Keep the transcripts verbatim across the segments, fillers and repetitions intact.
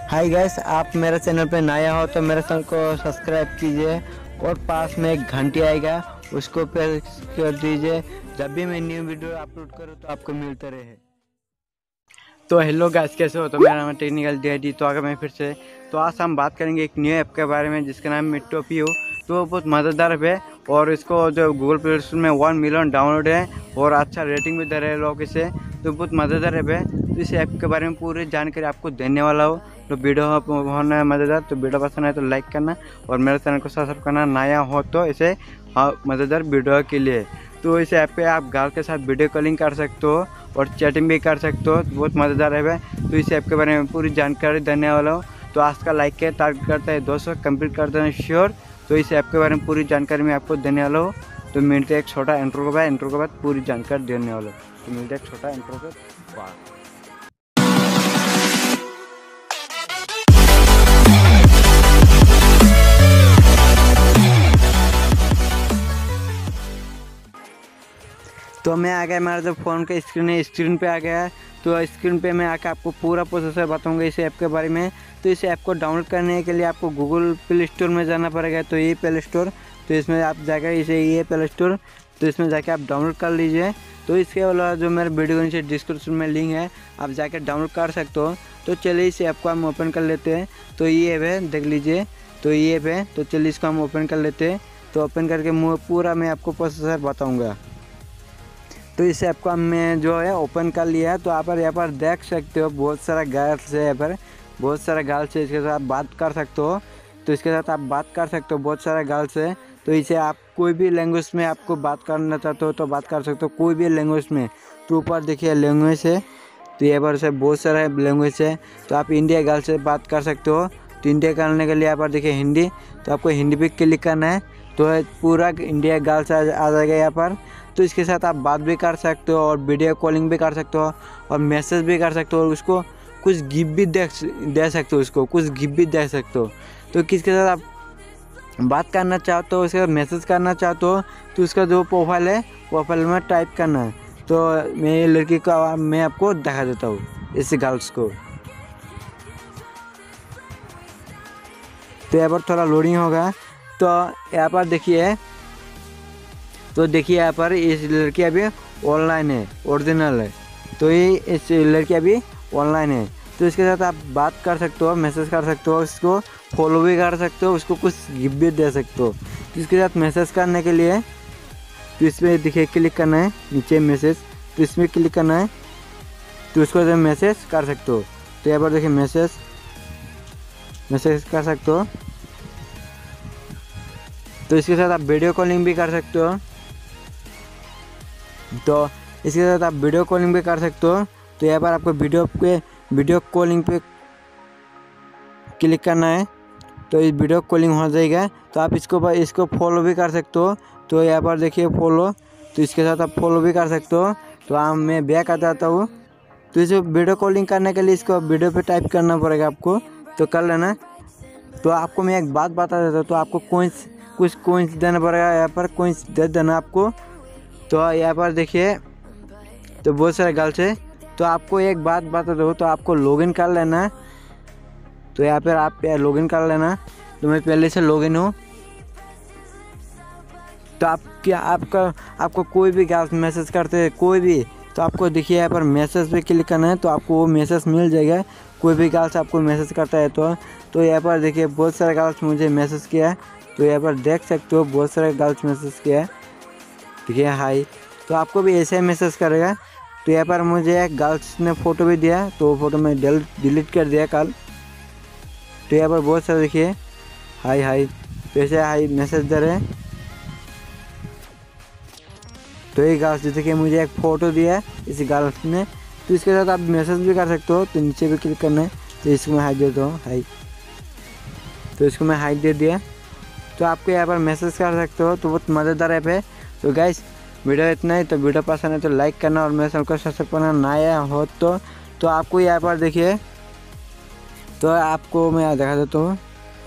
Hi guys, आप मेरे channel पे नया हो तो मेरे चैनल को सब्सक्राइब कीजिए और पास में एक घंटी आएगा उसको प्रेस कर दीजिए। जब भी मैं न्यू वीडियो अपलोड करूँ तो आपको मिलते रहे। तो हेलो गाइस, कैसे हो? तो मेरा नाम है टेक्निकल डैडी। तो अगर मैं फिर से तो आज हम बात करेंगे एक न्यू ऐप के बारे में जिसका नाम है टोपियो। तो वो बहुत मज़ेदार ऐप है और इसको जो गूगल प्ले स्टोर में वन मिलियन डाउनलोड है और अच्छा रेटिंग भी दे रहे हैं लोग इसे। तो बहुत मज़ेदार ऐप है। तो इस ऐप के बारे में पूरी जानकारी आपको देने वाला हो। तो वीडियो होना है मज़ेदार। तो वीडियो पसंद है तो लाइक करना और मेरे चैनल को सब्सक्राइब करना नया हो तो इसे मज़ेदार वीडियो के लिए। तो इस ऐप पे आप घर के साथ वीडियो कॉलिंग कर सकते हो और चैटिंग भी कर सकते हो। बहुत मज़ेदार ऐप है। तो इस ऐप के बारे में पूरी जानकारी देने वाला हूँ। तो आज का लाइक के टारगेट करता है दो सौ कंप्लीट कर देना श्योर। तो इस ऐप के बारे में पूरी जानकारी मैं आपको देने वाला हूँ। तो मिलते हैं एक छोटा इंट्रो के बाद इंट्रो के बाद पूरी जानकारी देने वाला हूँ। तो मिलते हैं एक छोटा इंट्रो के बाद। तो मैं आ गया, मेरा जो फ़ोन का स्क्रीन है स्क्रीन पे आ गया है। तो स्क्रीन पे मैं आकर आपको पूरा प्रोसेसर बताऊंगा इस ऐप के बारे में। तो इस ऐप को डाउनलोड करने के लिए आपको गूगल प्ले स्टोर में जाना पड़ेगा। तो ये प्ले स्टोर, तो इसमें आप जाकर इसे ये प्ले स्टोर, तो इसमें जाके आप डाउनलोड कर लीजिए। तो इसके अलावा जो मेरे वीडियो के नीचे डिस्क्रिप्शन में लिंक है, आप जाकर डाउनलोड कर सकते हो। तो चलिए इस ऐप को हम ओपन कर लेते हैं। तो ये ऐप है, देख लीजिए। तो ये ऐप है, तो चलिए इसको हम ओपन कर लेते हैं। तो ओपन करके पूरा मैं आपको प्रोसेसर बताऊँगा। तो इस ऐप को मैं जो है ओपन कर लिया है। तो आप यहाँ पर देख सकते हो बहुत सारा गर्ल्स है, यहाँ पर बहुत सारा गर्ल्स है। इसके साथ बात कर सकते हो। तो इसके साथ आप बात कर सकते हो, बहुत सारा गर्ल्स है। तो इसे आप कोई भी लैंग्वेज में आपको बात करना चाहते हो तो बात कर सकते हो, कोई भी लैंग्वेज में। तो ऊपर देखिए लैंग्वेज है। तो यहाँ पर से बहुत सारा लैंग्वेज है। तो आप इंडिया गर्ल्स से बात कर सकते हो। तो इंडिया करने के लिए यहाँ पर देखिए हिंदी, तो आपको हिंदी पे क्लिक करना है। तो पूरा इंडिया गर्ल्स आ जाएगा यहाँ पर। तो इसके साथ आप बात भी कर सकते हो और वीडियो कॉलिंग भी कर सकते हो और मैसेज भी कर सकते हो और उसको कुछ गिफ्ट भी दे दे सकते हो, उसको कुछ गिफ्ट भी दे सकते हो। तो किसके साथ आप बात करना चाहते हो, उसके साथ मैसेज करना चाहते हो, तो उसका जो प्रोफाइल है प्रोफाइल में टाइप करना है। तो मैं ये लड़की का मैं आपको दिखा देता हूँ, इस गर्ल्स को। तो यहाँ पर थोड़ा लोडिंग होगा। तो यहाँ पर देखिए, तो देखिए यहाँ पर इस लड़की अभी ऑनलाइन है, ओरिजिनल है। तो ये इस लड़की अभी ऑनलाइन है। तो इसके साथ आप बात कर सकते हो, मैसेज कर सकते हो, इसको फॉलो भी कर सकते हो, उसको कुछ गिफ्ट भी दे सकते हो। तो इसके साथ मैसेज करने के लिए तो इसमें देखिए क्लिक करना है, नीचे मैसेज, तो इसमें क्लिक करना है। तो उसको जो मैसेज कर सकते हो। तो यहाँ पर देखिए मैसेज मैसेज कर सकते हो। तो इसके साथ आप वीडियो कॉलिंग भी कर सकते हो। तो इसके साथ आप वीडियो कॉलिंग भी कर सकते हो। तो यहाँ पर आपको वीडियो पे वीडियो कॉलिंग पे क्लिक करना है। तो इस वीडियो कॉलिंग हो जाएगा। तो आप इसको इसको फॉलो भी कर सकते हो। तो यहाँ पर देखिए फॉलो, तो इसके साथ आप फॉलो भी कर सकते हो। तो आप मैं बैक आ जाता हूँ। तो इस वीडियो कॉलिंग करने के लिए इसको वीडियो पे टाइप करना पड़ेगा आपको, तो कर लेना। तो आपको मैं एक बात बता देता हूँ। तो आपको कोइंस कुछ कोइंस देना पड़ेगा, यहाँ पर कोइंस दे देना आपको। तो यहाँ पर देखिए, तो बहुत सारे गर्ल्स है। तो आपको एक बात बता दो, तो आपको लॉगिन कर लेना है। तो यहाँ पर आप लॉगिन कर लेना। तो मैं पहले से लॉगिन हूँ। तो आप क्या आपका आपको कोई भी गर्ल्स मैसेज करते हैं, कोई भी, तो आपको देखिए यहाँ पर मैसेज पे क्लिक करना है। तो आपको वो मैसेज मिल जाएगा। कोई भी गर्ल्स आपको मैसेज करता है तो तो यहाँ पर देखिए बहुत सारे गर्ल्स मुझे मैसेज किया है। तो यहाँ पर देख सकते हो बहुत सारे गर्ल्स मैसेज किया है, देखिए हाय। तो आपको भी ऐसे ही मैसेज करेगा। तो यहाँ पर मुझे एक गर्ल्स ने फ़ोटो भी दिया, तो वो फ़ोटो मैं डिलीट कर दिया कल। तो यहाँ पर बहुत सारे देखिए हाय हाय, तो ऐसे हाय मैसेज दे रहे हैं। तो ये गर्ल्स जैसे कि मुझे एक फ़ोटो दिया है इस गर्ल्स ने। तो इसके साथ आप मैसेज भी कर सकते हो। तो नीचे भी क्लिक करना है। तो इसको मैं हाई देता हूँ, हाई। तो इसको मैं हाई दे दिया। तो आपको यहाँ पर मैसेज कर सकते हो। तो बहुत मज़ेदार ऐप है। तो गाइस वीडियो इतना ही। तो वीडियो पसंद है तो लाइक करना और मेरे चैनल को सब्सक्राइब करना नया हो तो तो आपको यहाँ पर देखिए, तो आपको मैं दिखा देता हूँ।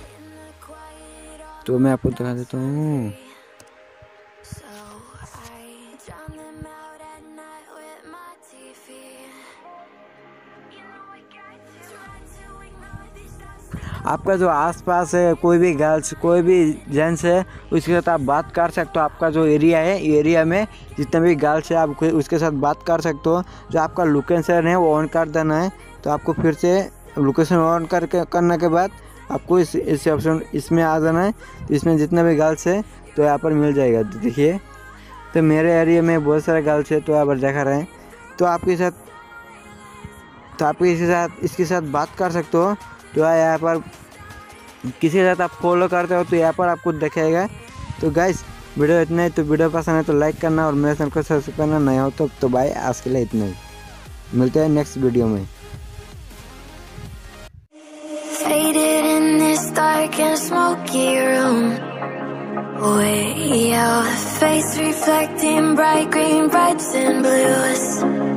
तो मैं आपको दिखा देता हूँ। आपका जो आसपास है कोई भी गर्ल्स कोई भी जेंट्स है उसके साथ आप बात कर सकते हो। आपका जो एरिया है एरिया में जितने भी गर्ल्स है आप उसके साथ बात कर सकते हो। जो आपका लोकेशन है वो ऑन कर देना है। तो आपको फिर से लोकेशन ऑन करके करने के बाद आपको इस इस ऑप्शन इसमें आ जाना है। तो इसमें जितने भी गर्ल्स है तो यहाँ पर मिल जाएगा। तो देखिए तो मेरे एरिया में बहुत सारे गर्ल्स है तो यहाँ पर दिखा रहे हैं। तो आपके साथ तो आप इसके साथ इसके साथ बात कर सकते हो। तो यहाँ पर किसी के साथ आप फॉलो करते हो तो यहाँ पर आपको दिखेगा। तो गाइस वीडियो इतना ही। तो वीडियो पसंद है तो लाइक करना और मेरे चैनल को सब्सक्राइब करना नहीं हो तो, तो भाई आज के लिए इतना ही। मिलते हैं नेक्स्ट वीडियो में। Faded in this dark and smoky room, way out, face reflecting bright green, brights and blues.